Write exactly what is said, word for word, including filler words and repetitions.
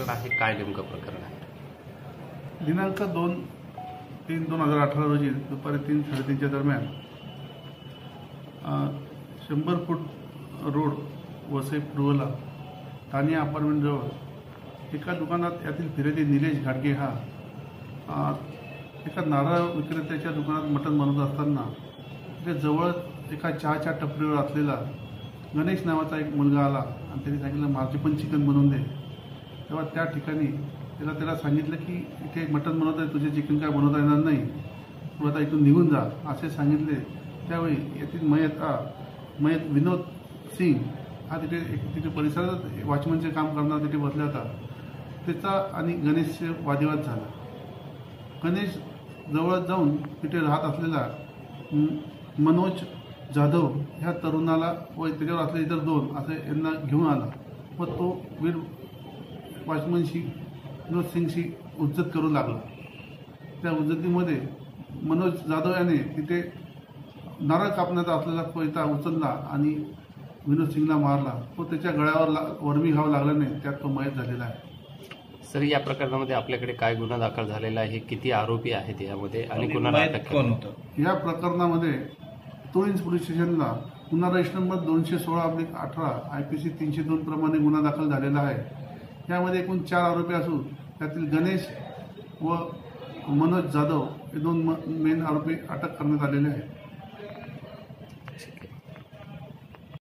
प्रकरण आहे, काय नेमकं प्रकरण आहे? दिनांक दोन तीन दोन हजार अठरा रोजी दुपारी तीन साडेतीनच्या दरम्यान शंभर फूट रोड वसई पूर्वला तानिया अपार्टमेंटजवळ एका दुकानात यातील फिर्यादी निलेश घाटगे हा एका नारळ विक्रेत्याच्या दुकानात मटण बनवत असताना तिथे जवळच एका चहाच्या टपरीवर असलेला गणेश नावाचा एक मुलगा आला आणि त्यांनी सांगितलं माझे पण चिकन बनवून दे. तेव्हा त्या ठिकाणी त्याला त्याला सांगितलं की इथे मटण बनवत आहे, तुझे चिकन काय बनवता येणार नाही, तू आता इथून निघून जा असे सांगितले. त्यावेळी येथील मयत मयत विनोद सिंग हा तिथे तिथे परिसरात वॉचमनचे काम करणारा तिथे बसला होता. त्याचा आणि गणेशचे वादविवाद झाला. गणेश जवळ जाऊन तिथे राहत असलेला मनोज जाधव ह्या तरुणाला व त्याच्यावर असले इतर दोन असे यांना घेऊन आला व तो वीर वॉचमनशी विनोद सिंगशी उज्जत करू लागला. त्या उज्जतीमध्ये मनोज जाधव याने तिथे नारळ कापण्याचा असलेला कोयता उचलला आणि विनोद सिंगला मारला. तो त्याच्या गळ्यावर ला वरमी घाव लागल्याने त्यात तो मयत झालेला आहे. सर, या प्रकरणामध्ये आपल्याकडे काय गुन्हा दाखल झालेला आहे, किती आरोपी आहेत यामध्ये आणि गुन्हा अटक कोण होतं? या प्रकरणामध्ये तुळींज पोलीस स्टेशनला गुन्हा रजिस्टर नंबर दोनशे सोळा अब्लिक अठरा आय पी सी तीनशे दोन प्रमाणे गुन्हा दाखल झालेला आहे. यामध्ये एकूण चार आरोपी असून त्यातील गणेश व मनोज जाधव हे दोन मेन आरोपी अटक करण्यात आलेले आहेत.